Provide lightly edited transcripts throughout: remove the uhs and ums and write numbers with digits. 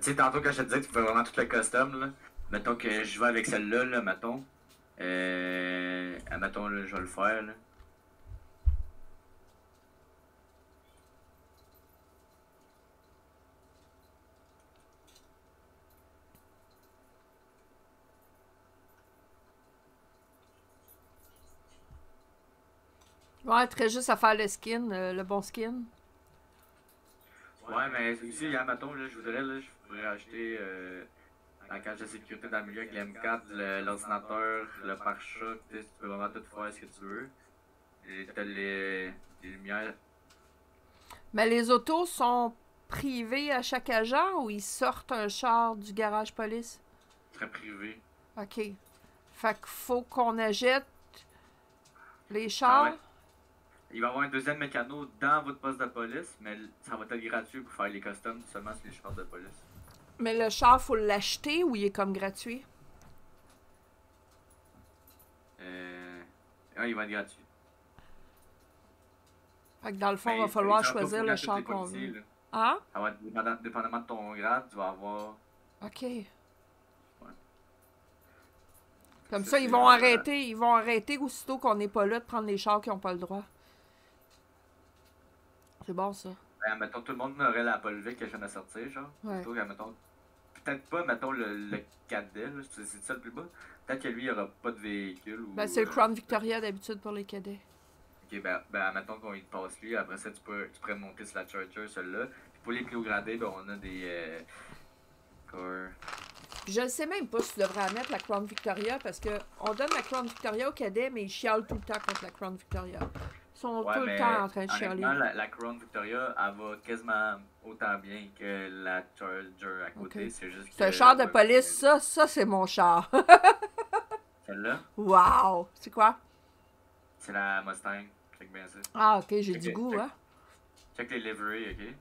Tu sais, tantôt quand je te disais que tu pouvais vraiment tout le custom, là, mettons que je vais avec celle-là, là, mettons. Mettons, là, je vais le faire, là. Ouais, très juste à faire le skin, le bon skin. Ouais, mais aussi, hein, mettons, là, je voudrais, là, je pourrais acheter la cage de sécurité dans le milieu avec l'M4, l'ordinateur, le pare-choc, tu sais, tu peux vraiment tout faire ce que tu veux. Et t'as les lumières Mais les autos sont privées à chaque agent ou ils sortent un char du garage police? très privées. OK. Fait qu'il faut qu'on achète les Ah chars. ouais. Il va y avoir un deuxième mécano dans votre poste de police, mais ça va être gratuit pour faire les customs seulement sur les chars de police. Mais le char, faut l'acheter ou il est comme gratuit? Ah, il va être gratuit. Fait que dans le fond, il Mais va falloir ça va pas choisir le fournir à tous char les qu'on policiers, veut. là. Hein? Ça va être dépendamment de ton grade, tu vas avoir. OK. Ouais. Comme ça, ils vont arrêter aussitôt qu'on n'est pas là de prendre les chars qui n'ont pas le droit. C'est bon, ça. Ben, mettons, tout le monde aurait la Volvic que je viens de sortir, genre. Ouais. Plutôt que, mettons, peut-être pas, mettons, le cadet, là, c'est ça le plus bas. Peut-être que lui, il aura pas de véhicule ou. Ben, c'est le Crown Victoria d'habitude pour les cadets. Ok, ben, mettons qu'on y passe lui, après ça, tu pourrais monter sur la Charger, celle-là. Puis pour les plus haut gradés, ben, on a des. Core. Je ne sais même pas si tu devrais en mettre la Crown Victoria parce que on donne la Crown Victoria aux cadets, mais ils chialent tout le temps contre la Crown Victoria. Ils sont tout le temps en train de chialer. Honnêtement, la Crown Victoria, elle va quasiment autant bien que la Charger à côté. Okay. C'est juste que. C'est un char de police, ça c'est mon char. Celle-là? Wow! C'est quoi? C'est la Mustang. Check bien ça. Ah, ok, j'ai du goût, hein? Check les liveries, ok?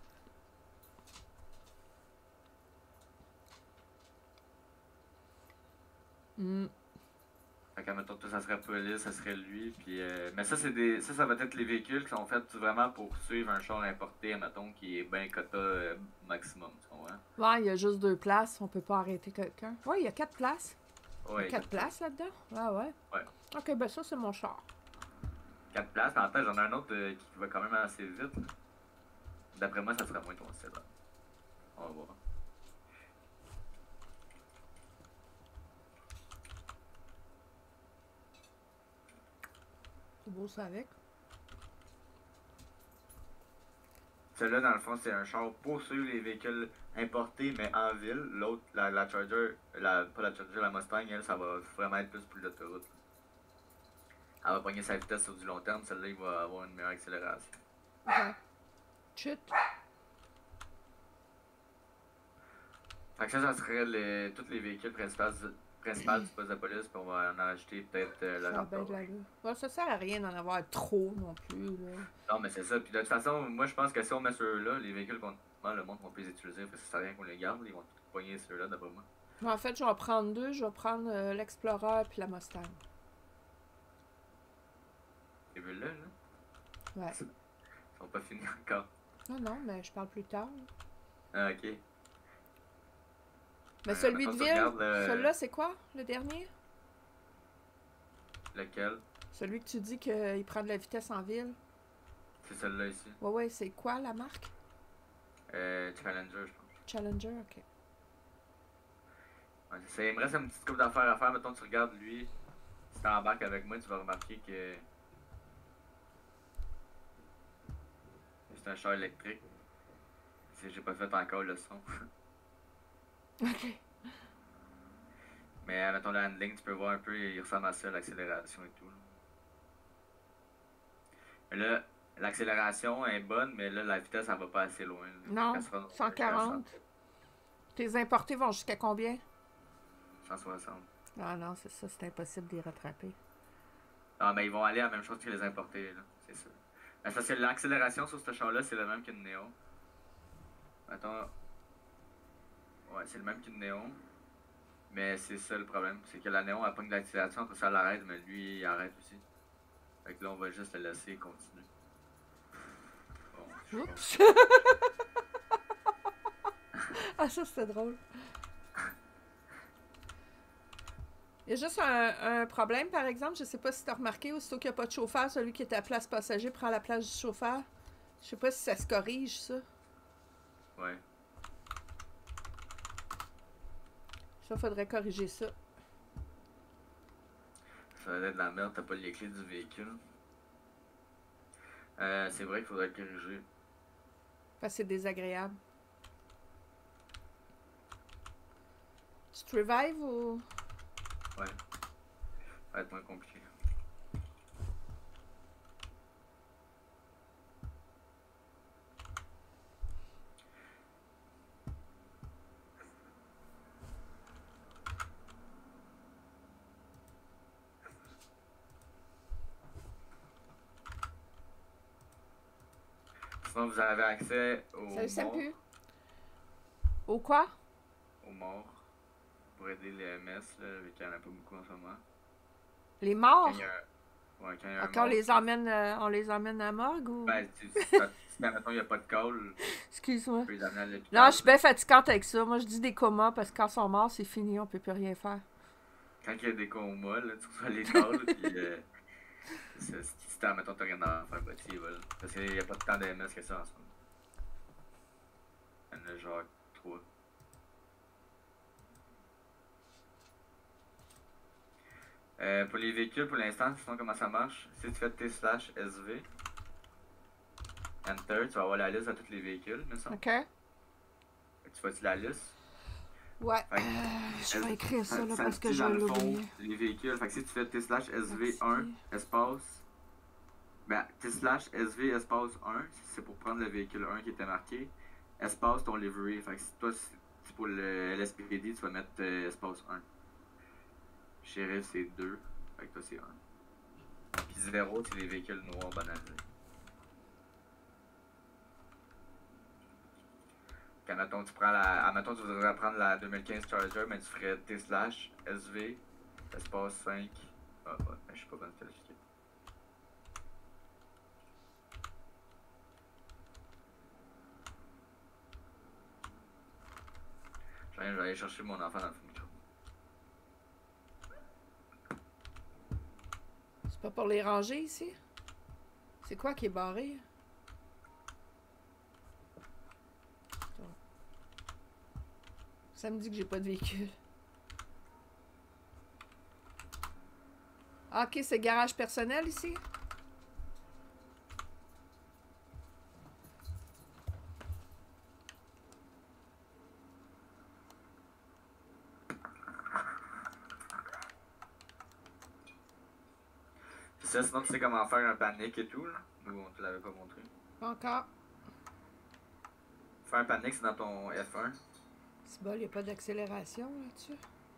Mm. Fait que, mettons, ça serait police, ça serait lui. Puis, mais ça, ça va être les véhicules qui sont faits vraiment pour suivre un char importé, mettons, qui est bien quota maximum, tu comprends? Ouais, il y a juste 2 places, on peut pas arrêter quelqu'un. Ouais, il y a 4 places. Ouais. Il y a 4 places là-dedans? Ah ouais. Ouais. Ok, ben ça, c'est mon char. 4 places, mais en fait, j'en ai un autre qui va quand même assez vite. D'après moi, ça sera moins ton style. On va voir. C'est beau ça avec. Celui-là, dans le fond, c'est un char pour suivre les véhicules importés, mais en ville. L'autre, la Charger, pas la Charger, la Mustang, elle, ça va vraiment être plus pour l'autoroute. Elle va pogner sa vitesse sur du long terme, celle-là, il va avoir une meilleure accélération. Ok. Chut. Fait que ça serait tous les véhicules principaux du poste de police, puis on va en acheter peut-être le Ça a bien de l'allure. Ouais, ça sert à rien d'en avoir trop non plus, là. Non, mais c'est ça. Puis de toute façon, moi, je pense que si on met ceux-là, les véhicules le monde va plus les utiliser, parce que ça sert à rien qu'on les garde, ils vont tout pogner ceux-là, d'après moi. En fait, je vais en prendre 2. Je vais prendre l'Explorer puis la Mustang. Ces villes-là, là, Ouais. ils sont pas finis encore. Non, non, mais je parle plus tard. Ah, ok. Mais celui de mettons, tu ville, regardes, celui-là, c'est quoi, le dernier? Lequel? Celui que tu dis qu'il prend de la vitesse en ville. C'est celle-là ici. Ouais, ouais, c'est quoi la marque? Challenger, je pense. Challenger, ok. Ouais, il me reste une petite coupe d'affaires à faire. Mettons, tu regardes lui. Si t'embarques avec moi, tu vas remarquer que c'est un char électrique. J'ai pas fait encore le son. Ok. Mais mettons le handling, tu peux voir un peu, il ressemble à ça, l'accélération et tout. Mais là, l'accélération est bonne, mais là, la vitesse, elle va pas assez loin. Non, 140. Tes importés vont jusqu'à combien? 160. Ah non, c'est ça, c'est impossible de les rattraper. Ah, mais ils vont aller à la même chose que les importés, là, c'est sûr. Mais ça, c'est l'accélération sur ce char-là, c'est le même qu'une Néo. Attends. Ouais, c'est le même qu'une Néo. Mais c'est ça le problème, c'est que la Néon elle pogne de l'accélération, après ça l'arrête, mais lui il arrête aussi. Fait que là on va juste le laisser continuer. Bon, Oups! Ah, ça, c'était drôle. Il y a juste un problème, par exemple. Je sais pas si tu as remarqué, aussitôt qu'il n'y a pas de chauffeur, celui qui est à place passager prend la place du chauffeur. Je sais pas si ça se corrige, ça. Ouais. Ça, faudrait corriger ça. Ça va être de la merde, t'as pas les clés du véhicule. C'est vrai qu'il faudrait le corriger. Parce que c'est désagréable. Tu te revives ou... Ouais. Ça va être moins compliqué. Sinon, vous avez accès aux morts. Au quoi? Aux morts. Pour aider les MS, là, vu qu'il n'y en a pas beaucoup en ce moment. Les morts? Ouais, quand il y a un quand mort, on les emmène à la morgue ou... Ben, si maintenant il n'y a pas de call, excuse-moi. tu peux les amener à l'hôpital. Non, je suis bien fatigante avec ça. Moi, je dis des comas parce que quand ils sont morts, c'est fini, on peut plus rien faire. Quand il y a des comas, là, tu reçois les calls, puis si t'as, mettons, t'as rien à faire, bah, tu y vas, là. Parce qu'il n'y a pas de temps d'MS que ça en ce moment. Il y en a genre 3. Pour les véhicules, pour l'instant, sinon comment ça marche, si tu fais T/SV, Enter, tu vas avoir la liste de tous les véhicules, mais ça. OK. Tu vois-tu la liste? Ouais. Je vais écrire ça, là, parce que je vais l'oublier. Les véhicules, fait que si tu fais T/SV1 espace, ben T/SV espace 1, c'est pour prendre le véhicule 1 qui était marqué, espace ton livery, fait que si toi, c'est pour le LSPD, tu vas mettre espace 1. Sheriff, c'est 2. Fait que toi, c'est 1. Puis 0, c'est les véhicules noirs banalisés. Quand, mettons, tu prends la... Admettons, tu voudrais prendre la 2015 Charger, mais tu ferais T/SV, espace 5. Ah, ouais, je sais pas comment te l'expliquer. Je vais aller chercher mon enfant dans le micro. C'est pas pour les ranger ici? C'est quoi qui est barré? Ça me dit que j'ai pas de véhicule. Ah, ok, c'est garage personnel ici? Puis ça, sinon tu sais comment faire un panic et tout, là? Ou on te l'avait pas montré? Pas encore. Faire un panic, c'est dans ton F1. C'est bon, il n'y a pas d'accélération là-dessus.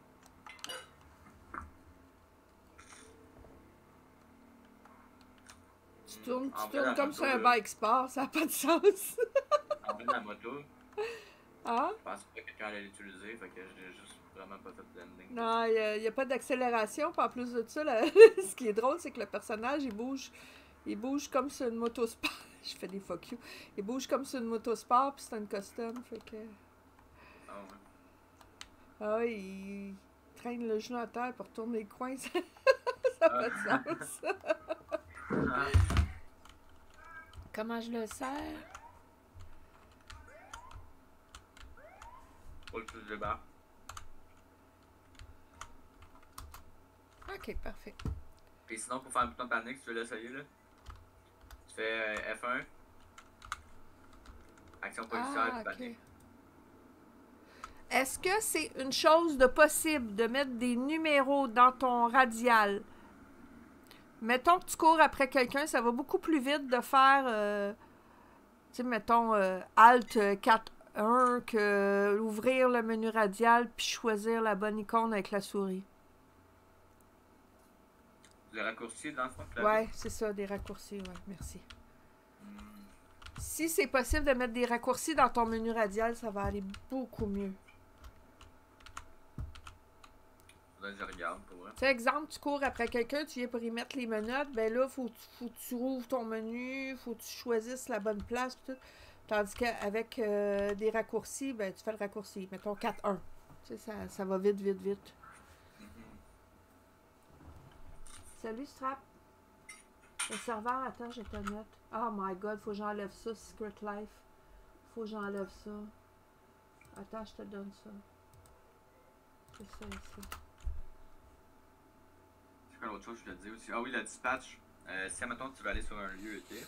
Tu tournes comme sur un bike sport, ça n'a pas de sens. En fait, la moto, Ah? je pense que quelqu'un allait l'utiliser, fait que j'ai juste vraiment pas fait de landing. Non, il n'y a pas d'accélération. Puis en plus de ça, ce qui est drôle, c'est que le personnage, il bouge comme sur une moto sport. Je fais des fuck you. Il bouge comme sur une moto sport, puis c'est une custom, fait que... Ah ouais. Ah oui, il traîne le genou à terre pour tourner le coin. Ça n'a pas de sens. Comment je le sers? Faut que tu le débarques. Ok, parfait. Puis sinon, pour faire un bouton panique, tu veux l'essayer, là. Tu fais F1. Action policière, puis panique. Est-ce que c'est une chose de possible de mettre des numéros dans ton radial? Mettons que tu cours après quelqu'un, ça va beaucoup plus vite de faire, tu sais, mettons, Alt 4.1 que ouvrir le menu radial puis choisir la bonne icône avec la souris. Le raccourci dans le fond? Ouais, c'est ça, des raccourcis, ouais, merci. Si c'est possible de mettre des raccourcis dans ton menu radial, ça va aller beaucoup mieux. Je regarde pour vrai. Tu sais, exemple, tu cours après quelqu'un, tu viens pour y mettre les menottes, ben là, faut que tu rouvres ton menu, faut que tu choisisses la bonne place, tout. Tandis qu'avec des raccourcis, ben, tu fais le raccourci. Mettons 4-1. Tu sais, ça va vite, vite, vite. Salut, Strap. Le serveur, attends, je te note. Oh my god, faut que j'enlève ça, Secret Life. Faut que j'enlève ça. Attends, je te donne ça. C'est ça ici. C'est quoi l'autre chose que je te dis aussi? Ah oui, le dispatch. Si, admettons, tu veux aller sur un lieu, ok?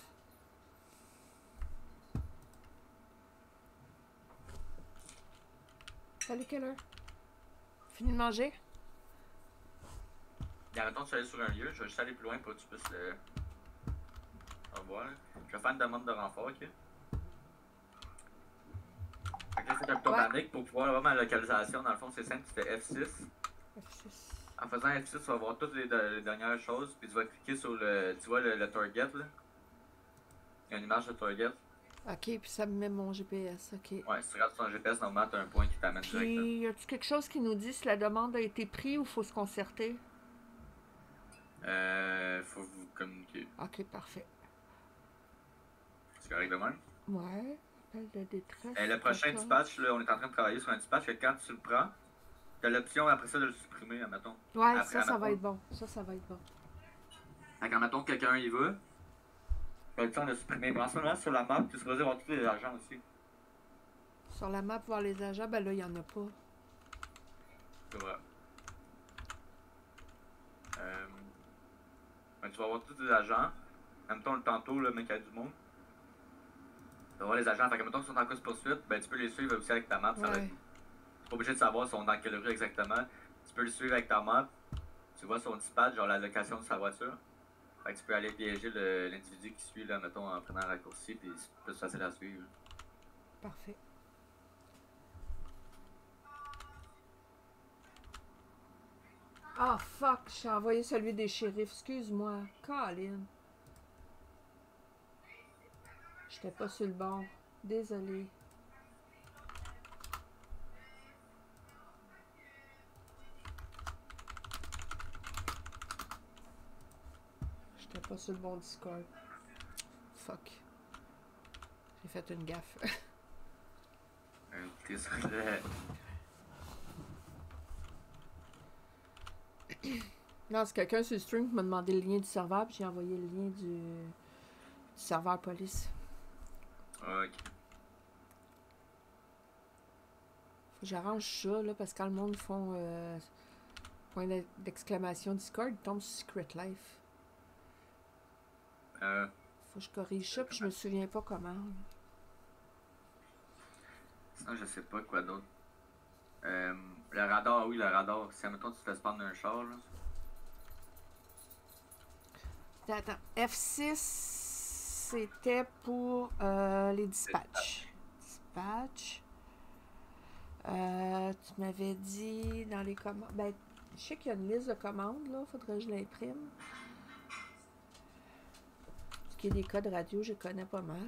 Salut, quelle heure? Fini de manger? Et admettons, tu veux aller sur un lieu, je vais juste aller plus loin pour que tu puisses le revoir. Là. Je vais faire une demande de renfort, ok? Fait que là, c'est un bouton panique pour pouvoir avoir ma localisation. Dans le fond, c'est simple, c'était F6. F6. En faisant F6, tu vas voir toutes les dernières choses, puis tu vas cliquer sur le. Tu vois le target, là? Il y a une image de target. Ok, puis ça me met mon GPS, ok. Ouais, si tu regardes sur ton GPS, normalement, tu as un point qui t'amène directement. Puis, y a-tu quelque chose qui nous dit si la demande a été prise ou faut se concerter? Faut vous communiquer. Ok, parfait. C'est correct de même? Ouais. Appel de détresse. Le prochain dispatch, là, on est en train de travailler sur un dispatch que quand tu le prends, tu as l'option après ça de le supprimer, admettons. Ouais, après, ça va être bon. Ça va être bon. Fait qu'admettons que quelqu'un y va, tu as l'option de le supprimer. Mais en ce moment, sur la map, tu es supposé voir tous les agents aussi. Sur la map, voir les agents, ben là, il n'y en a pas. C'est vrai. Ben, tu vas voir tous les agents. En même temps, tantôt, le mec, il y a du monde. Tu vas voir les agents. Fait que, mettons qu'ils sont en course poursuite, ben, tu peux les suivre aussi avec ta map. Ça va être... Tu pas obligé de savoir ils sont dans quelle rue exactement. Tu peux le suivre avec ta map. Tu vois son dispatch, genre la location de sa voiture. Fait que tu peux aller piéger l'individu qui suit, là, mettons, en prenant un raccourci, puis c'est plus facile à suivre. Parfait. Ah, oh, fuck, j'ai envoyé celui des shérifs. Excuse-moi. Colin. J'étais pas sur le bon. Désolé. J'étais pas sur le bon Discord. Fuck. J'ai fait une gaffe. Désolé. Non, c'est quelqu'un sur le stream qui m'a demandé le lien du serveur, puis j'ai envoyé le lien du serveur police. Ok. Faut que j'arrange ça, là, parce que quand le monde font point d'exclamation Discord, ils tombent sur Secret Life. Faut que je corrige ça, puis je me souviens pas comment. Sinon, je sais pas quoi d'autre. Le radar, oui, le radar. Si, admettons, tu te fais spawn d'un char, là. Attends, F6, c'était pour les dispatchs. Dispatch. Tu m'avais dit dans les commandes. Ben, je sais qu'il y a une liste de commandes, là. Faudrait que je l'imprime. Ce qui est des codes radio, je connais pas mal.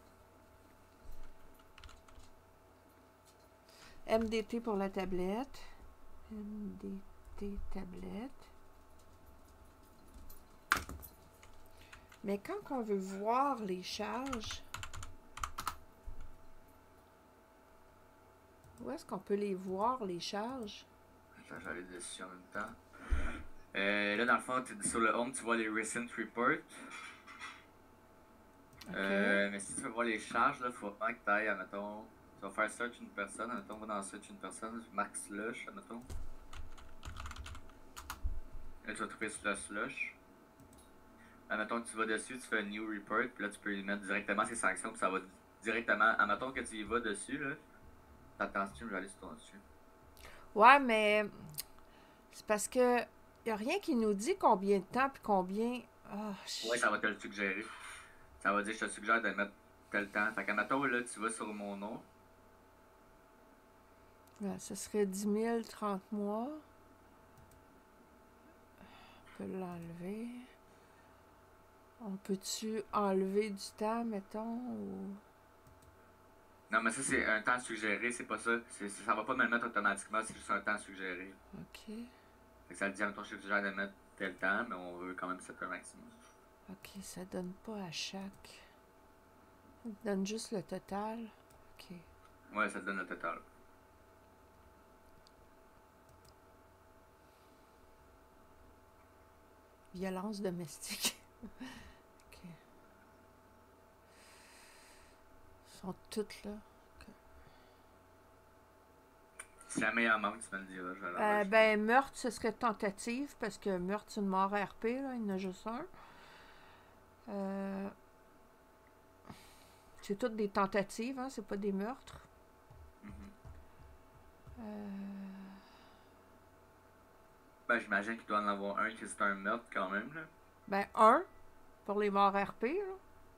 Là. MDT pour la tablette. MDT tablette. Mais quand on veut voir les charges, où est-ce qu'on peut les voir, les charges? J'allais dessus en même temps. Là, dans le fond, sur le home, tu vois les recent reports. Okay. Mais si tu veux voir les charges, il faut vraiment que tu ailles, admettons. Tu vas faire search une personne, admettons, on va dans search une personne, Max Slush, admettons. Là, tu vas trouver Slush. Admettons que tu vas dessus, tu fais un new report, puis là, tu peux y mettre directement ses sanctions, puis ça va directement. Admettons que tu y vas dessus, là. Attends, je vais aller sur ton dessus. Ouais, mais c'est parce que y a rien qui nous dit combien de temps puis combien. Ouais, ça va te le suggérer. Ça va dire je te suggère de mettre tel temps. Fait qu'admettons, là, tu vas sur mon nom. Ouais, ça serait 10 000, 30 mois. On peut l'enlever. On peut-tu enlever du temps, mettons, ou... Non, mais ça, c'est un temps suggéré, c'est pas ça. Ça va pas me le mettre automatiquement, c'est juste un temps suggéré. OK. Fait que ça te dit, je suggère de mettre tel temps, mais on veut quand même 7 heures maximum. OK, ça donne pas à chaque. Il te donne juste le total. OK. Ouais, ça te donne le total. Violence domestique. OK. Ils sont toutes là. Si jamais il en manque, tu me le diras, je vais l'enregistrer. Ben, meurtre, ce serait tentative, parce que meurtre, c'est une mort RP, là, il y en a juste un. C'est toutes des tentatives, hein, c'est pas des meurtres. Ben, j'imagine qu'il doit en avoir un qui c'est un meurtre quand même, là. Ben, un, pour les morts RP, là.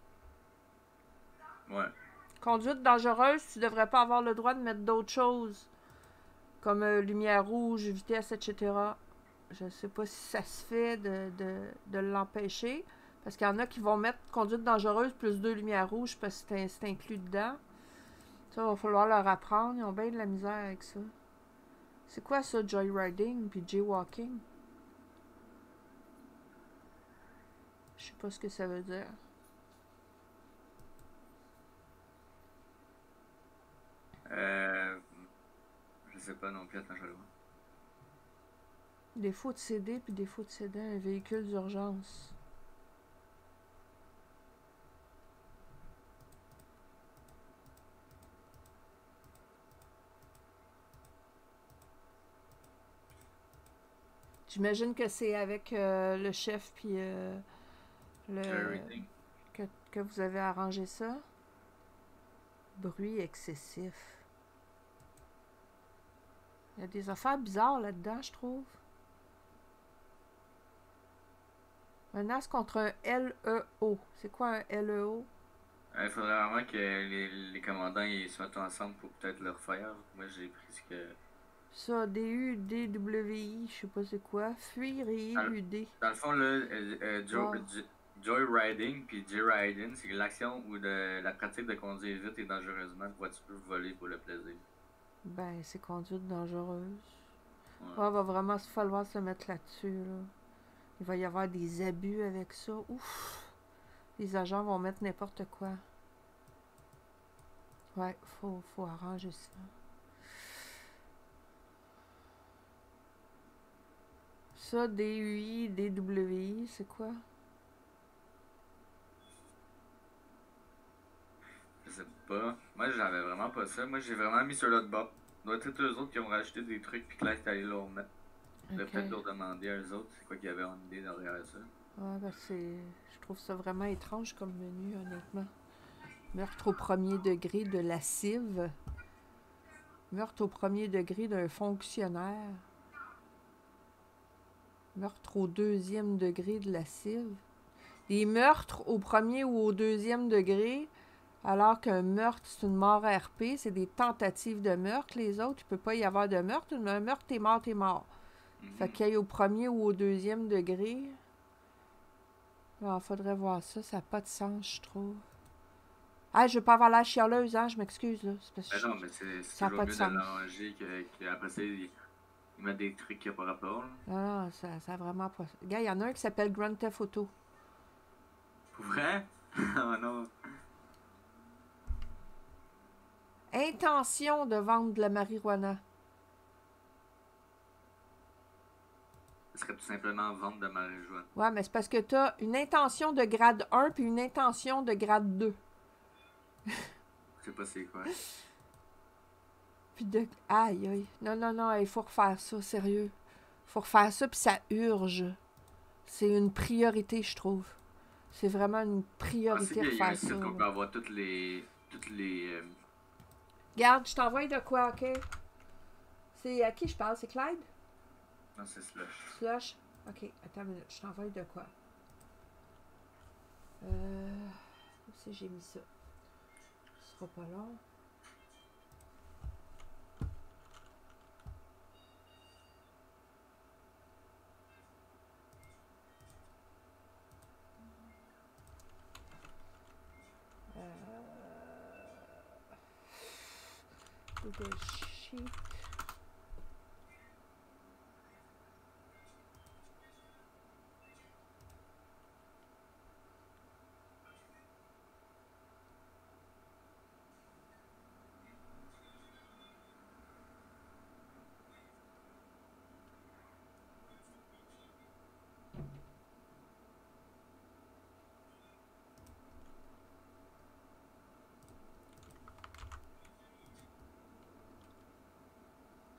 Ouais. Conduite dangereuse, tu devrais pas avoir le droit de mettre d'autres choses, comme lumière rouge, vitesse, etc. Je sais pas si ça se fait de l'empêcher, parce qu'il y en a qui vont mettre conduite dangereuse plus 2 lumières rouges, parce que c'est inclus dedans. Ça, va falloir leur apprendre, ils ont bien de la misère avec ça. C'est quoi ça, joyriding puis jaywalking? Je sais pas ce que ça veut dire. Je sais pas non plus, attends, je vais le voir. Défaut de céder puis défaut de céder un véhicule d'urgence. J'imagine que c'est avec le chef puis Joyriding. que vous avez arrangé ça. Bruit excessif. Il y a des affaires bizarres là-dedans, je trouve. Menace contre un LEO. C'est quoi un LEO? Il faudrait vraiment que les commandants ils se mettent ensemble pour peut-être le refaire. Moi, j'ai pris ce que... Ça, DUDWI, je sais pas c'est quoi. Fuir et éluder. Dans le fond, là, Wow. joyriding puis J-riding, c'est l'action ou la pratique de conduire vite et dangereusement de voiture volée pour le plaisir. Ben, c'est conduite dangereuse. Ouais. Ah, va vraiment falloir se mettre là-dessus, là. Il va y avoir des abus avec ça. Ouf! Les agents vont mettre n'importe quoi. Ouais, faut arranger ça. Ça, DUI, DWI, c'est quoi? Je sais pas. Moi, j'avais vraiment pas ça. Moi, j'ai vraiment mis sur l'autre bas. Doit être eux autres qui ont rajouté des trucs puis que là, c'est allé leur remettre. Je vais peut-être leur demander à eux autres c'est quoi qu'il y avait en idée derrière ça. Ouais, ben c'est... Je trouve ça vraiment étrange comme menu, honnêtement. Meurtre au premier degré de lascive. Meurtre au premier degré d'un fonctionnaire. Meurtre au deuxième degré de lascive. Des meurtres au premier ou au deuxième degré, alors qu'un meurtre, c'est une mort RP, c'est des tentatives de meurtre. Les autres, il peut pas y avoir de meurtre. Un meurtre, t'es mort, t'es mort. Fait qu'il y ait au premier ou au deuxième degré. Il faudrait voir ça. Ça n'a pas de sens, je trouve. Ah, je veux pas avoir l'air chialeuse, hein, je m'excuse, là. C'est parce que Non, mais c'est ça a toujours pas de mieux de sens. l'arranger qu'après ça, ils mettent des trucs qui n'ont pas rapport. Là. Non, ça a vraiment pas... Gars, il y en a un qui s'appelle Grand Theft Auto. Pour vrai? Oh non. Intention de vendre de la marijuana. Ce serait tout simplement vente de marijuana. Ouais, mais c'est parce que t'as une intention de grade 1 puis une intention de grade 2. Je sais pas c'est quoi. Puis de... Aïe, aïe. Non, il faut refaire ça, sérieux. Il faut refaire ça, puis ça urge. C'est une priorité, je trouve. C'est vraiment une priorité de Il y a un faire ça. site qu'on peut avoir toutes les... Regarde, je t'envoie de quoi, OK? C'est à qui je parle? C'est Clyde? Non, c'est Slush. Slush? OK, attends une minute. Je t'envoie de quoi? Où c'est que j'ai mis ça? Ce sera pas long. Google Sheet.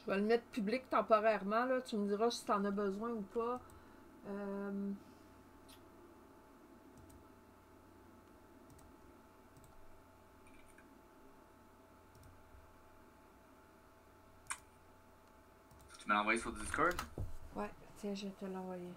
Je vais le mettre public temporairement, là. Tu me diras si tu en as besoin ou pas. Euh, Tu me l'as envoyé sur Discord? Ouais, tiens, je vais te l'envoyer.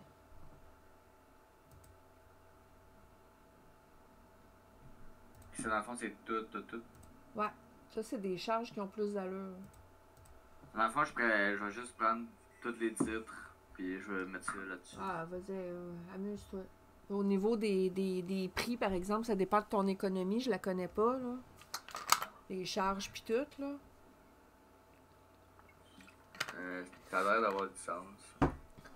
Ça, dans le fond, c'est tout. Ouais, ça, c'est des charges qui ont plus d'allure. Dans le fond, je vais juste prendre tous les titres, puis je vais mettre ça là-dessus. Ah, vas-y, amuse-toi. Au niveau des prix, par exemple, ça dépend de ton économie, je la connais pas, là. Les charges puis tout, là. Ça a l'air d'avoir du sens.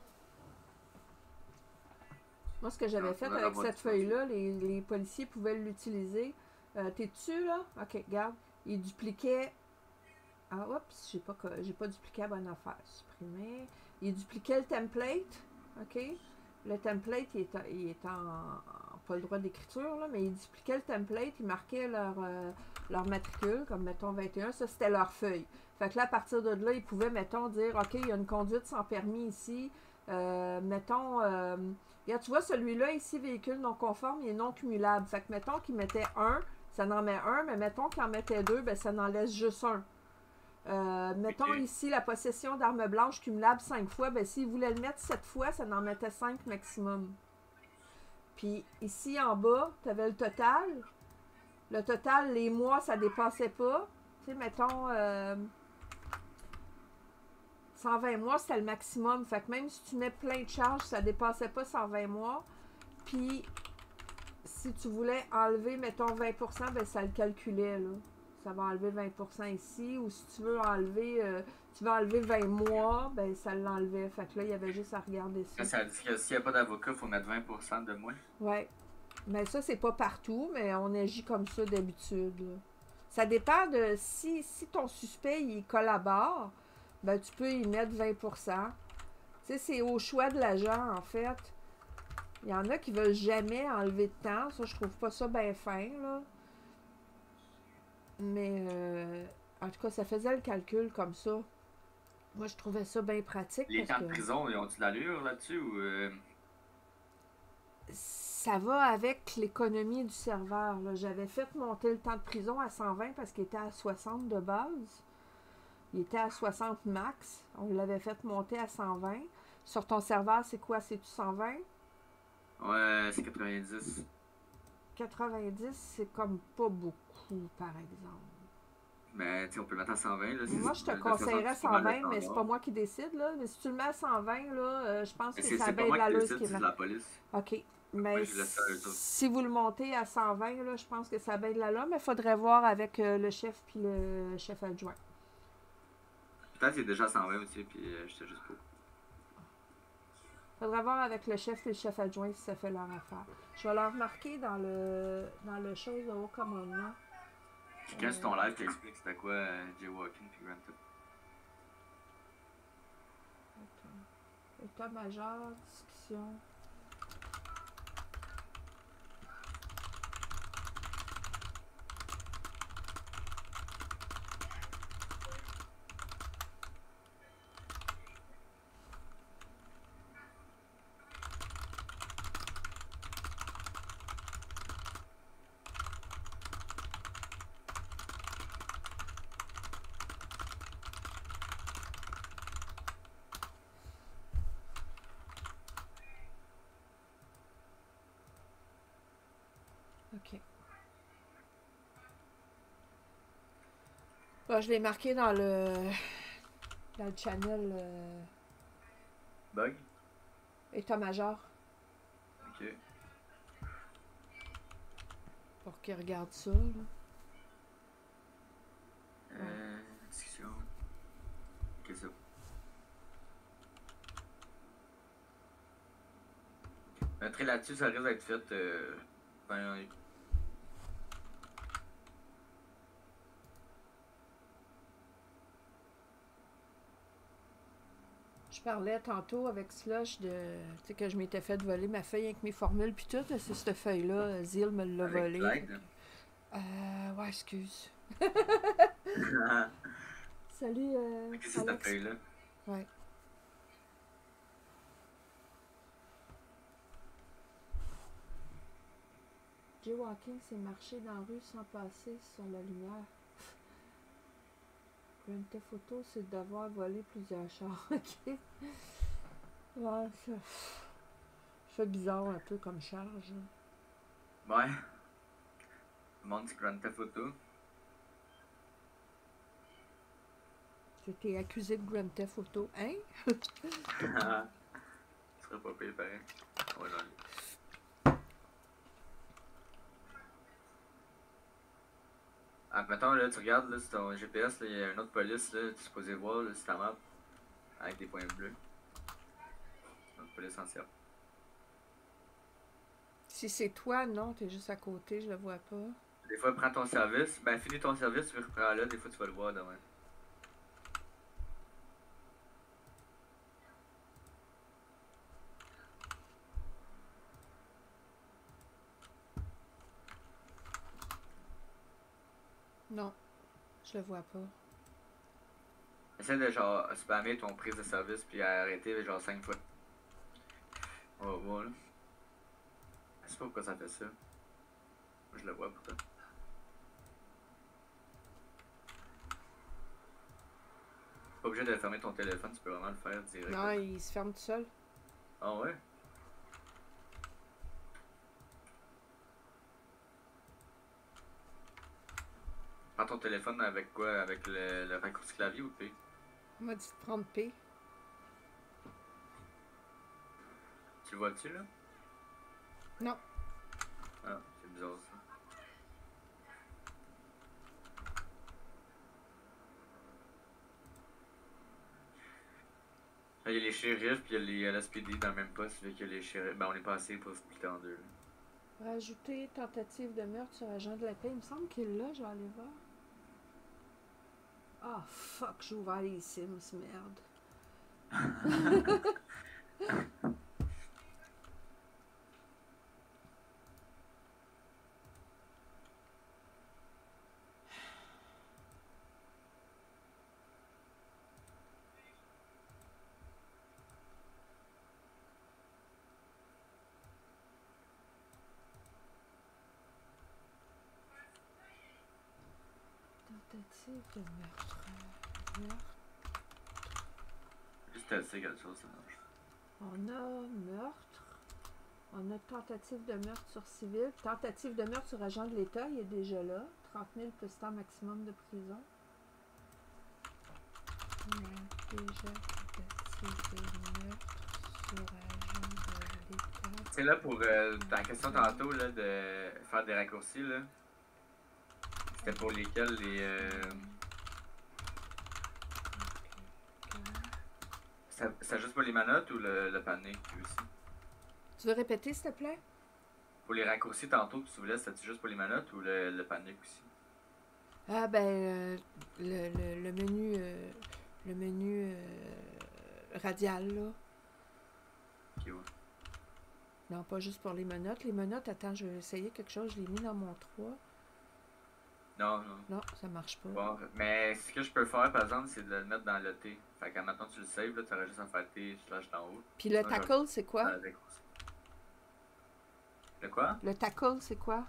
Moi, ce que j'avais fait avec cette feuille-là, les policiers pouvaient l'utiliser. T'es dessus, là? OK, regarde. Ils dupliquaient... Ah, oups, j'ai pas dupliqué la bonne affaire. Supprimer. Ils dupliquaient le template. OK? Le template, il est pas le droit d'écriture, là, mais ils dupliquaient le template, ils marquaient leur matricule, comme mettons 21. Ça, c'était leur feuille. Fait que là, à partir de là, ils pouvaient, mettons, dire, OK, il y a une conduite sans permis ici. Mettons... regarde, tu vois, celui-là, ici, véhicule non conforme, il est non cumulable. Fait que, mettons qu'il mettait 1, ça en met 1, mais mettons qu'il en mettait 2, ben ça en laisse juste 1. Mettons ici, la possession d'armes blanches cumulable 5 fois, ben s'il voulait le mettre 7 fois, ça en mettait 5 maximum. Puis ici, en bas, tu avais le total. Le total, les mois, ça dépassait pas. Tu sais, mettons... 120 mois, c'était le maximum. Fait que même si tu mets plein de charges, ça dépassait pas 120 mois. Puis, si tu voulais enlever, mettons, 20%, ben ça le calculait, là. Ça va enlever 20% ici. Ou si tu veux enlever, 20 mois, ben ça l'enlevait. Fait que là, il y avait juste à regarder ça. Ça dit que s'il n'y a pas d'avocat, il faut mettre 20% de moins. Ouais. Mais ça, c'est pas partout, mais on agit comme ça d'habitude, là. Ça dépend de si ton suspect, il collabore, ben tu peux y mettre 20%. Tu sais, c'est au choix de l'agent, en fait. Il y en a qui veulent jamais enlever de temps. Ça, je trouve pas ça bien fin, là. Mais, en tout cas, ça faisait le calcul comme ça. Moi, je trouvais ça bien pratique. Les parce camps de que prison, ils ont-tu de l'allure là-dessus ou... ça va avec l'économie du serveur, là. J'avais fait monter le temps de prison à 120 parce qu'il était à 60 de base. Il était à 60 max. On l'avait fait monter à 120. Sur ton serveur, c'est quoi? C'est-tu 120? Ouais, c'est 90. 90, c'est comme pas beaucoup, par exemple. Mais tu sais, on peut le mettre à 120. Là, Moi, je te conseillerais 120, mais c'est pas moi qui décide, là. Mais si tu le mets à 120, là, je pense que ça baisse la loose qui est c'est la police. OK. Mais Moi, je laisse ça à eux autres. si vous le montez à 120, là, je pense que ça baisse la loose, mais il faudrait voir avec le chef puis le chef adjoint. Peut-être qu'il est déjà à 120 aussi, puis je sais juste pas. Faudrait voir avec le chef et le chef adjoint si ça fait leur affaire. Je vais leur marquer dans le chose de haut commandement. Puis quand sur ton live, tu expliques c'était quoi Jaywalking puis Grand Theft. État-major, discussion. OK. Bon, je l'ai marqué dans le channel Bug? État-major Ok. pour qu'il regarde ça, là. Discussion. Ok, ça. Entrer là-dessus, ça risque d'être fait. Je parlais tantôt avec Slush de. Tu sais, que je m'étais fait voler ma feuille avec mes formules puis tout. C'est cette feuille-là. Zil me l'a volée. Ouais, excuse. Salut, Qu'est-ce que c'est cette Alex. feuille-là? Ouais. Jaywalking, c'est marcher dans la rue sans passer sur la lumière. Grand Theft Auto, c'est devoir voler plusieurs chars. Ok. Ouais, ça fait bizarre un peu comme charge. Ouais. Le monde, c'est Grand Theft Auto. J'étais accusé de Grand Theft Auto. Hein? Ce serait pas pire pareil. Ouais, non. Ah, mettons, là, tu regardes, là, sur ton GPS, là, il y a une autre police, là, tu es supposé voir, là, sur ta map, avec des points bleus. C'est notre police entière. Si c'est toi, non, t'es juste à côté, je le vois pas. Des fois, prends ton service, ben, finis ton service, tu le reprends là, des fois, tu vas le voir demain. Non, je le vois pas. Essaie de, genre, spammer ton prise de service, puis arrêter, genre, 5 fois. On va voir, là. Je sais pas pourquoi ça fait ça. Moi, je le vois pourtant. Pas obligé de fermer ton téléphone, tu peux vraiment le faire direct. Non, il se ferme tout seul. Ah ouais? Prends ton téléphone avec quoi? Avec le raccourci clavier ou P? On m'a dit de prendre P. Tu le vois-tu, là? Non. Ah, c'est bizarre, ça. Il y a les shérifs puis il y a les LSPD dans le même poste, fait que les shérifs. Ben, on est passé pour splitter en deux, là. Rajouter tentative de meurtre sur agent de la paix. Il me semble qu'il l'a, je vais aller voir. Ah, fuck, j'ai ouvert les Sims, merde. Tentative de meurtre. Meurtre. Juste tester quelque chose, ça marche. On a meurtre. On a tentative de meurtre sur civil. Tentative de meurtre sur agent de l'État, il est déjà là. 30 000 plus temps maximum de prison. On a déjà tentative de meurtre sur agent de l'État. C'est là pour ta question tantôt, là, de faire des raccourcis, là. C'était pour lesquels les. C'est juste pour les manottes ou le panier aussi? Tu veux répéter, s'il te plaît? Pour les raccourcis tantôt que tu voulais, c'était juste pour les manottes ou le panier aussi? Ah ben, le menu, le menu radial, là. Ok, ouais. Non, pas juste pour les menottes. Les menottes, attends, je vais essayer quelque chose. Je l'ai mis dans mon 3. Non, non. Non, ça marche pas. Bon, mais ce que je peux faire, par exemple, c'est de le mettre dans le T. Fait que maintenant tu le saves, là, tu aurais juste à faire T slash d'en haut. Puis le Moi, tackle, c'est quoi? Le quoi? Le tackle, c'est quoi?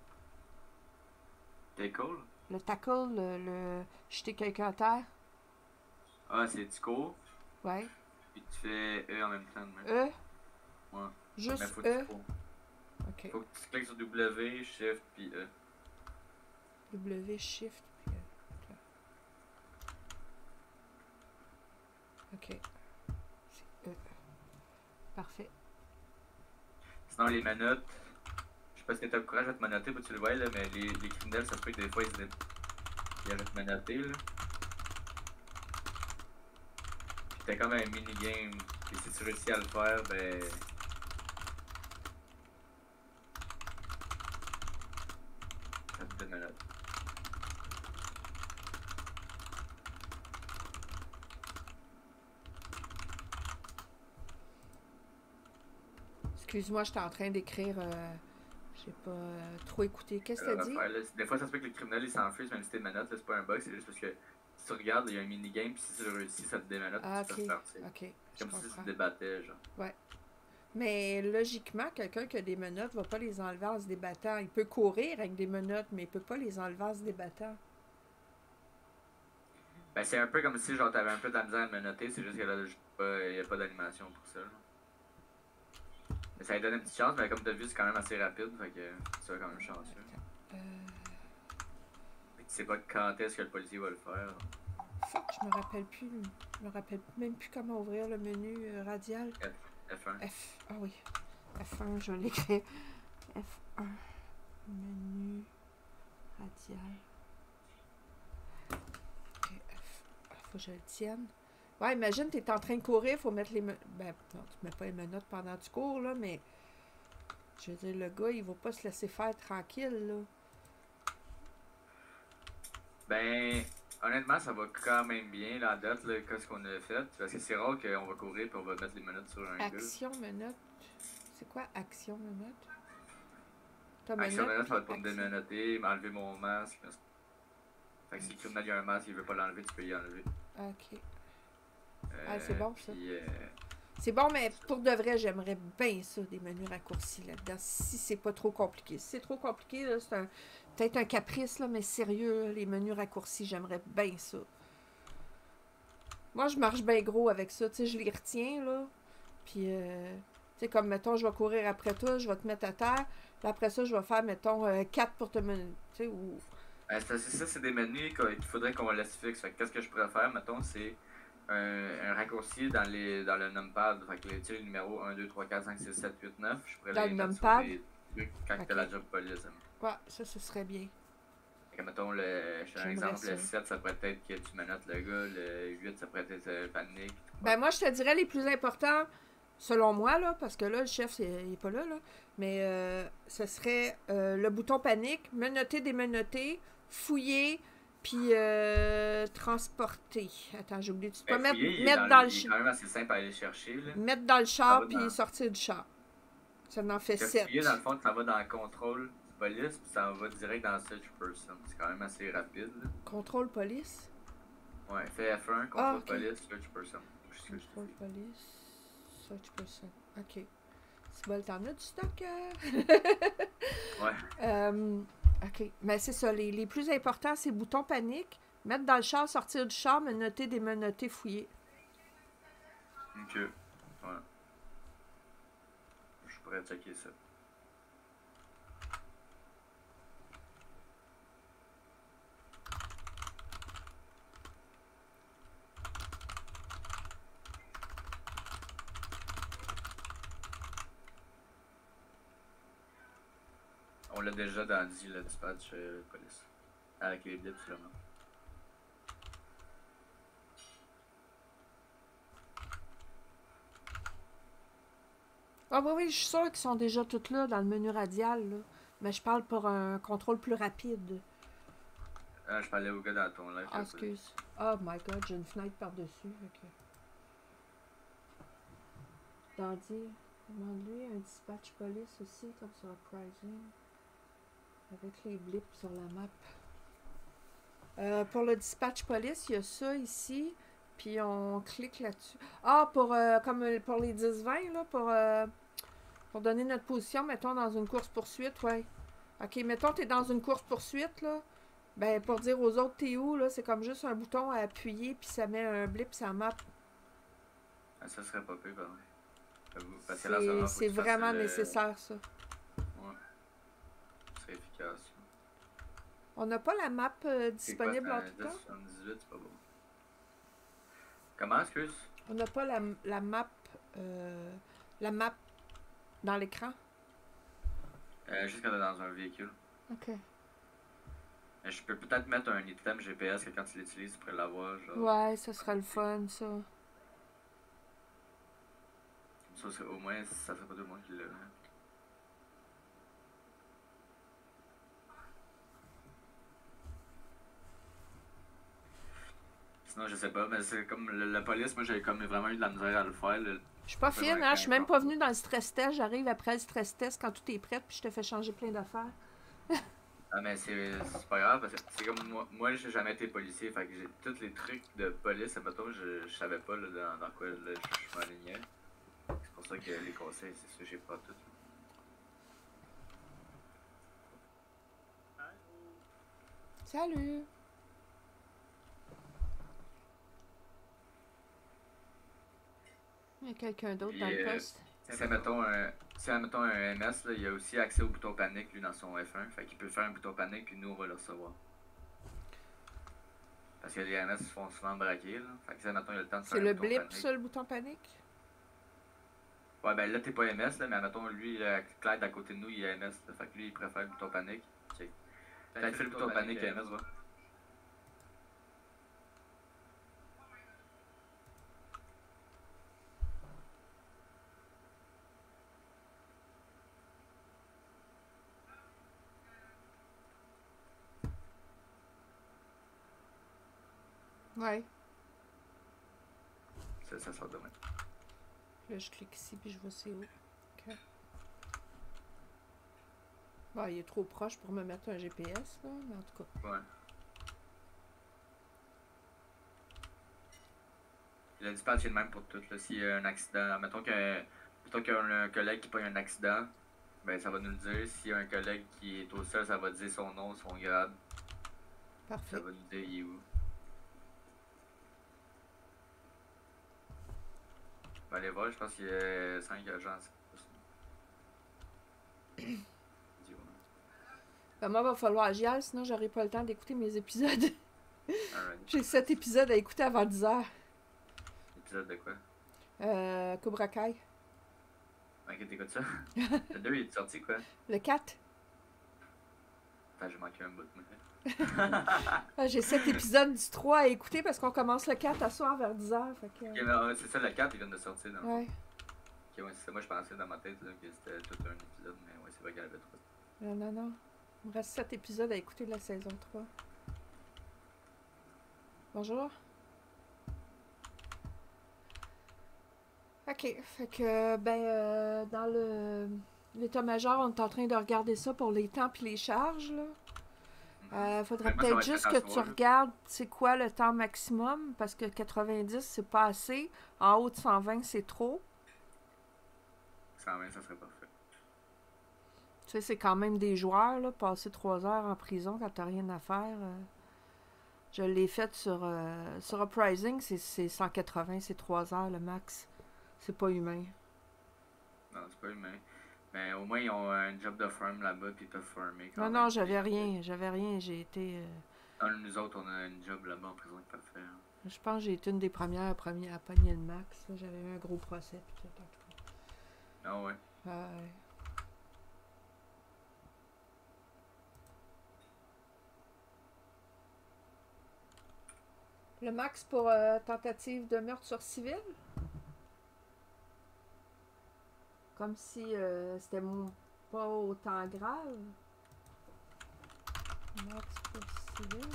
Tackle? Le tackle, le jeter quelqu'un à terre. Ah, c'est tu cours, Ouais. puis tu fais E en même temps. Même. E. Ouais. Mais Juste faut que E. tu cours. OK. Faut que tu cliques sur W, Shift, puis E. W, Shift, puis E. OK. C'est E. Parfait. Sinon, les manottes, je sais pas si t'as le courage de te manotter, tu le vois, là, mais les criminels, ça se peut que des fois, ils allaient te manotter, là. Puis t'as comme un mini-game, et si tu réussis à le faire, ben. Ça te donne manotte. Excuse-moi, j'étais en train d'écrire. J'ai pas trop écouté. Qu'est-ce que t'as dit? Des fois, ça se peut que les criminels ils s'enfuient, même si t'es manotte, c'est pas un bug, c'est juste parce que tu regardes, il y a un minigame, puis si tu le réussis, ça te démenote, Ah, puis ok. tu peux repartir. Ok. Comme si tu comprends. te débattais, genre. Ouais. Mais logiquement, quelqu'un qui a des menottes va pas les enlever en se débattant. Il peut courir avec des menottes, mais il peut pas les enlever en se débattant. Ben, c'est un peu comme si, genre, t'avais un peu de la misère à me noter, c'est juste qu'il y a pas d'animation pour ça, là. Mais ça lui donne une petite chance, mais comme t'as vu, c'est quand même assez rapide, fait que tu vas quand même chanceux. Euh... Fait que tu sais pas quand est-ce que le policier va le faire. Fuck, je me rappelle plus. Je me rappelle même plus comment ouvrir le menu radial. F1. F. Ah oui. F1, je vais l'écrire. F1. Menu radial. Ok, F. Ah, faut que je le tienne. Ouais, imagine, t'es en train de courir, faut mettre les menottes. Ben, non, tu mets pas les menottes pendant que tu cours, là, mais. Je veux dire, le gars, il va pas se laisser faire tranquille, là. Ben, honnêtement, ça va quand même bien, la date, là, qu'est-ce qu'on a fait. Parce que c'est rare qu'on va courir et on va mettre les menottes sur un gars. Action menottes. C'est quoi action menottes? T'as Action menottes, ça va être pour action. me démenoter, m'enlever mon masque. Fait que si le criminel il a un masque, il veut pas l'enlever, tu peux y enlever. Ok. Ah, c'est bon, ça. Puis, C'est bon, mais pour de vrai, j'aimerais bien ça, des menus raccourcis là-dedans, si c'est pas trop compliqué. Si c'est trop compliqué, là, c'est peut-être un caprice, là, mais sérieux, les menus raccourcis, j'aimerais bien ça. Moi, je marche bien gros avec ça, tu sais, je les retiens, là, puis, tu sais, comme, mettons, je vais courir après toi, je vais te mettre à terre, puis après ça, je vais faire, mettons, 4 pour te mener, tu sais, ou... ça, c'est des menus qu'il faudrait qu'on laisse fixe. Fait que qu'est-ce que je pourrais faire, mettons, c'est un raccourci dans le numpad. Fait que le numéro 1, 2, 3, 4, 5, 6, 7, 8, 9, je pourrais Dans les le mettre sur numpad? des trucs quand Ok. t'as la job police. Ouais, ça, ce serait bien. Fait que, mettons, je te donne un J'aimerais exemple, le ça. 7, ça pourrait être que tu menottes le gars, le 8, ça pourrait être panique. Ben moi, je te dirais les plus importants, selon moi, là, parce que là, le chef, il est pas là, mais ce serait le bouton panique, menotter, démenotter, fouiller, puis transporter. Attends, j'ai oublié. Tu peux Ben, mettre, fouiller, mettre il dans le est quand même assez simple à aller chercher. Là. mettre dans le Ça char, va puis dans... sortir du char. Ça en fait Que 7. fouiller, dans le fond, ça va dans le contrôle du police, puis ça va direct dans Search Person. C'est quand même assez rapide. Là. Contrôle police. Ouais, fais F1, contrôle police, Search Person. Contrôle police. Search person. Ok. C'est bon, t'en as du stock? Ouais. Ok. Mais c'est ça. Les plus importants, c'est bouton panique, mettre dans le char, sortir du char, menotter, démenotter, fouiller. Ok. Ouais. Je pourrais checker ça. On l'a déjà dit le dispatch police. Avec les blips, sûrement. Ah oui, oui, je suis sûre qu'ils sont déjà toutes là dans le menu radial, là. Mais je parle pour un contrôle plus rapide. Ah, je parlais au gars dans ton live. Ah, excuse. Oh my god, j'ai une fenêtre par-dessus. Ok. Dandy, demande-lui un dispatch police aussi, comme sur Uprising. Avec les blips sur la map. Pour le dispatch police, il y a ça ici. Puis on clique là-dessus. Ah, comme pour les 10-20, là, pour donner notre position, mettons dans une course-poursuite, ouais. Ok, mettons t'es dans une course-poursuite, là. Ben, pour dire aux autres t'es où, là, c'est comme juste un bouton à appuyer, puis ça met un blip sur la map. Ah, ça serait pas pire, pardon. C'est vraiment nécessaire, ça. Ouais. C'est efficace. On n'a pas la map disponible en tout cas. 78, c'est pas bon. Comment, excuse? On n'a pas la map dans l'écran. Juste quand t'es dans un véhicule. Ok. Je peux peut-être mettre un item GPS que quand tu l'utilises, tu pourrais l'avoir. Genre... Ouais, ça serait le fun, ça. Ça, au moins, ça fait pas de moi qui l'a. Sinon, je sais pas, mais c'est comme la police, moi j'ai comme vraiment eu de la misère à le faire. Je suis pas fine, hein? Je suis même pas venue dans le stress test. J'arrive après le stress test quand tout est prêt, puis je te fais changer plein d'affaires. Ah, mais c'est pas grave, parce que c'est comme moi j'ai jamais été policier, fait que j'ai tous les trucs de police, mettons, je savais pas là, dans quoi là, je m'alignais. C'est pour ça que les conseils, c'est sûr, j'ai pas tout. Salut! Il y a quelqu'un d'autre Puis, dans le poste. si admettons un MS, là, il a aussi accès au bouton panique, lui, dans son F1. Fait qu'il peut faire un bouton panique, puis nous, on va le recevoir. Parce que les MS se font souvent braquer, là. Fait que si, admettons, il a le temps de C'est faire un le bouton blip, panique. ça, le bouton panique? Ouais, ben là, t'es pas MS, là, mais admettons, lui, Clyde, à côté de nous, il est MS, là. Fait que lui, il préfère le bouton panique. Ok. Quand il fait le bouton panique, MS va. Ouais. Ça sort demain. Là, je clique ici, puis je vois c'est où. OK. Bon, il est trop proche pour me mettre un GPS, là, mais en tout cas. Ouais. Le dispatch est le même pour tout. S'il y a un accident, mettons qu'il y a un collègue qui pogne un accident, ben ça va nous le dire. S'il y a un collègue qui est au sol, ça va dire son nom, son grade. Parfait. Ça va nous dire il est où. Ben, allez voir, je pense qu'il y a 5 agents. Ben, moi, il va falloir que j'y aille, sinon j'aurai pas le temps d'écouter mes épisodes. Alright. J'ai 7 épisodes à écouter avant 10 heures. Épisode de quoi? Cobra Kai. Ok, t'écoutes ça? Le 2 il est sorti quoi? Le 4. Attends, j'ai manqué un bout. J'ai 7 épisodes du 3 à écouter parce qu'on commence le 4 à soir vers 10 heures. Fait que... Ok, c'est ça, le 4 il vient de sortir. Dans Ouais. Ok, ouais, c'est ça. Moi, je pensais dans ma tête là, que c'était tout un épisode, mais ouais, c'est vrai qu'il y en avait 3. Non. Il me reste 7 épisodes à écouter de la saison 3. Bonjour. Ok, fait que, dans l'état-major, on est en train de regarder ça pour les temps puis les charges, là. Faudrait Moi, ça va peut-être être juste fait que à tu soir, là. regardes c'est quoi le temps maximum, parce que 90, c'est pas assez. En haut de 120, c'est trop. 120, ça serait parfait. Tu sais, c'est quand même des joueurs, là, passer 3 heures en prison quand t'as rien à faire. Je l'ai fait sur Uprising, c'est 180, c'est 3 heures le max. C'est pas humain. Non, c'est pas humain. Mais au moins, ils ont un job de farm là-bas, puis ils peuvent farmer quand même. Non, j'avais rien, j'ai été... Nous autres, on a une job là-bas en prison qu'ils peuvent faire. je pense que j'ai été une des premières à pogner le max. Là. J'avais eu un gros procès, puis tout, en tout cas. Ah ouais. Ouais. Le max pour tentative de meurtre sur civil? Comme si c'était pas autant grave. Max pour civil.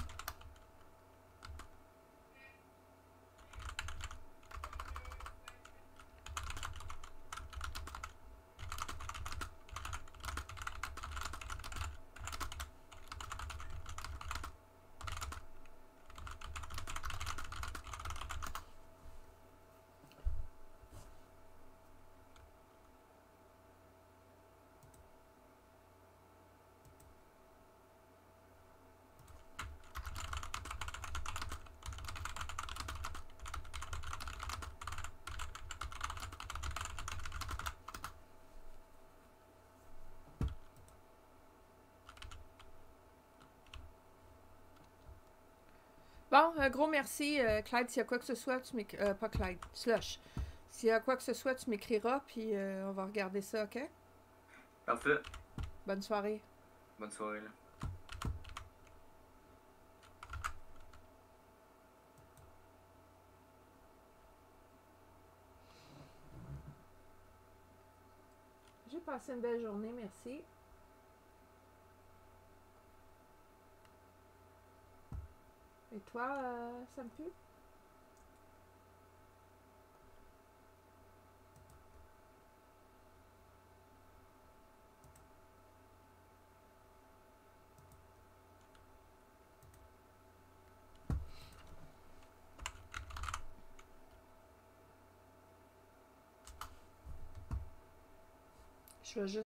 Bon, un gros merci, Clyde. S'il y a quoi que ce soit, tu m'écriras. Pas Clyde, Slush. S'il y a quoi que ce soit, tu m'écriras, puis on va regarder ça, ok? Parfait. Bonne soirée. Bonne soirée, là. J'ai passé une belle journée, merci. Et toi, ça me pue? Je vais juste